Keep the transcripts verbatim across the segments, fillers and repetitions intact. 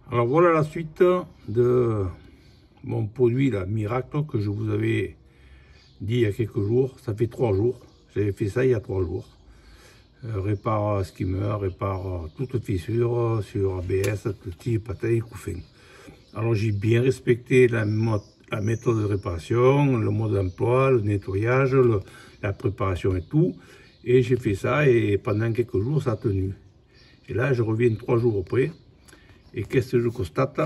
Alors voilà la suite de mon produit là, Miracle, que je vous avais dit il y a quelques jours. Ça fait trois jours, j'avais fait ça il y a trois jours. Euh, répare skimmer, répare toute fissure sur A B S, type pataille, couffin. Alors j'ai bien respecté la, la méthode de réparation, le mode d'emploi, le nettoyage, le, la préparation et tout. Et j'ai fait ça et pendant quelques jours ça a tenu. Et là je reviens trois jours après. Et qu'est-ce que je constate?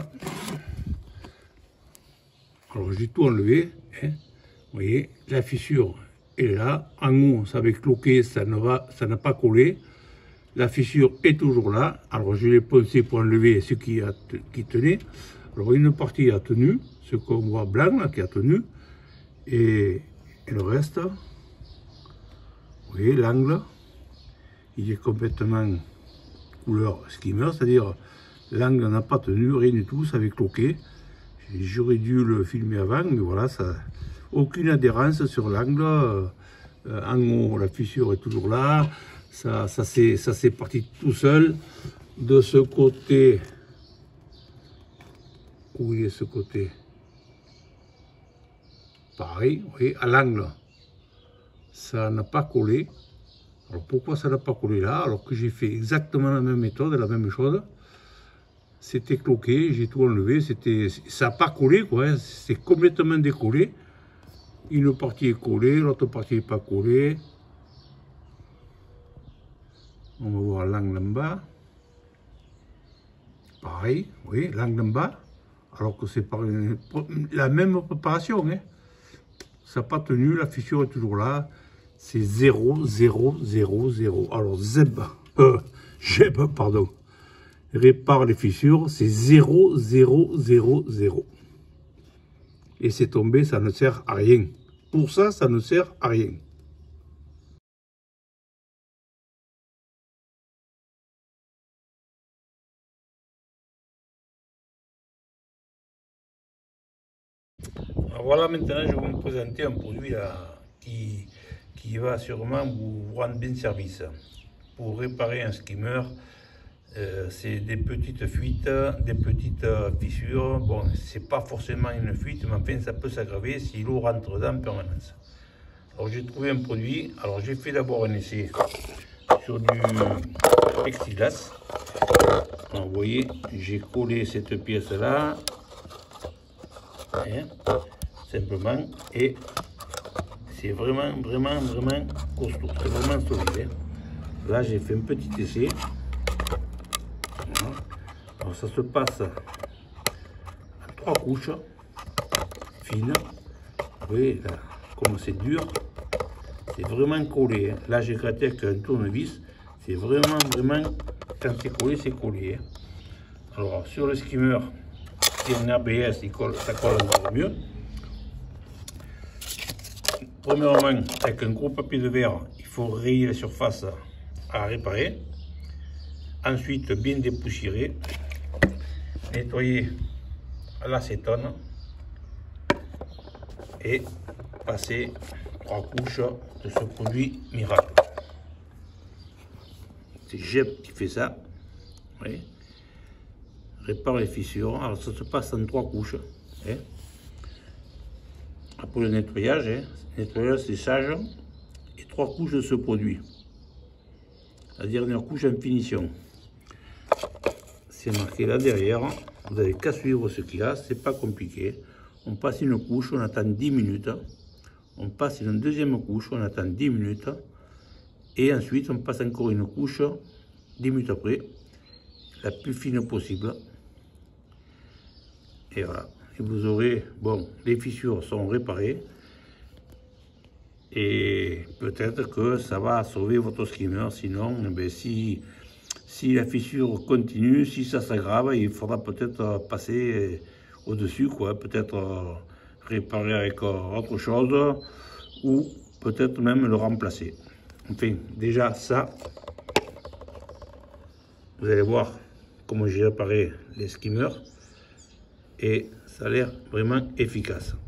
Alors j'ai tout enlevé, hein. Vous voyez, la fissure est là. En haut, ça avait cloqué, ça ne va, ça n'a pas collé. La fissure est toujours là. Alors je l'ai poncé pour enlever ce qui, a, qui tenait. Alors une partie a tenu, ce qu'on voit blanc là, qui a tenu. Et, et le reste, vous voyez, l'angle, il est complètement couleur skimmer, c'est-à-dire l'angle n'a pas tenu, rien du tout, ça avait cloqué. J'aurais dû le filmer avant, mais voilà, ça, aucune adhérence sur l'angle. Euh, en haut, la fissure est toujours là. Ça, ça s'est parti tout seul. De ce côté, où il est ce côté? Pareil, vous voyez, à l'angle, ça n'a pas collé. Alors pourquoi ça n'a pas collé là, alors que j'ai fait exactement la même méthode, la même chose? C'était cloqué, j'ai tout enlevé, ça n'a pas collé, quoi, c'est complètement décollé. Une partie est collée, l'autre partie n'est pas collée. On va voir l'angle en bas. Pareil, vous voyez, l'angle en bas, alors que c'est par une, la même préparation. Hein. Ça n'a pas tenu, la fissure est toujours là. C'est zéro, zéro, zéro, zéro. Alors Zeb, euh, Jeb, pardon. Répare les fissures, c'est zéro, zéro, zéro, zéro. Et c'est tombé, ça ne sert à rien. Pour ça, ça ne sert à rien. Alors voilà, maintenant je vais vous présenter un produit là, qui, qui va sûrement vous rendre bien service. Pour réparer un skimmer, Euh, c'est des petites fuites, des petites euh, fissures. Bon, c'est pas forcément une fuite, mais enfin ça peut s'aggraver si l'eau rentre dedans en permanence. Alors j'ai trouvé un produit. Alors j'ai fait d'abord un essai sur du plexiglas. Alors, vous voyez, j'ai collé cette pièce là, hein, simplement, et c'est vraiment, vraiment, vraiment costaud. C'est vraiment solide. Hein. Là j'ai fait un petit essai. Alors ça se passe en trois couches fines. Vous voyez là, comme c'est dur, c'est vraiment collé. Hein. Là j'ai gratté avec un tournevis, c'est vraiment, vraiment, quand c'est collé, c'est collé. Hein. Alors sur le skimmer, si on a A B S, il colle, ça colle encore mieux. Premièrement, avec un gros papier de verre, il faut rayer la surface à réparer. Ensuite, bien dépoussiérer. Nettoyer à l'acétone et passer trois couches de ce produit Miracle. C'est Jeb qui fait ça. Oui. Répare les fissures. Alors ça se passe en trois couches. Hein. Après le nettoyage, hein. Nettoyage, séchage et trois couches de ce produit. La dernière couche en finition. C'est marqué là derrière, vous n'avez qu'à suivre ce qu'il y a, c'est pas compliqué. On passe une couche, on attend dix minutes, on passe une deuxième couche, on attend dix minutes, et ensuite on passe encore une couche, dix minutes après, la plus fine possible. Et voilà, et vous aurez, bon, les fissures sont réparées, et peut-être que ça va sauver votre skimmer, sinon, ben, si... Si la fissure continue, si ça s'aggrave, il faudra peut-être passer au-dessus, quoi. Peut-être réparer avec autre chose ou peut-être même le remplacer. Enfin, déjà ça, vous allez voir comment j'ai réparé les skimmers et ça a l'air vraiment efficace.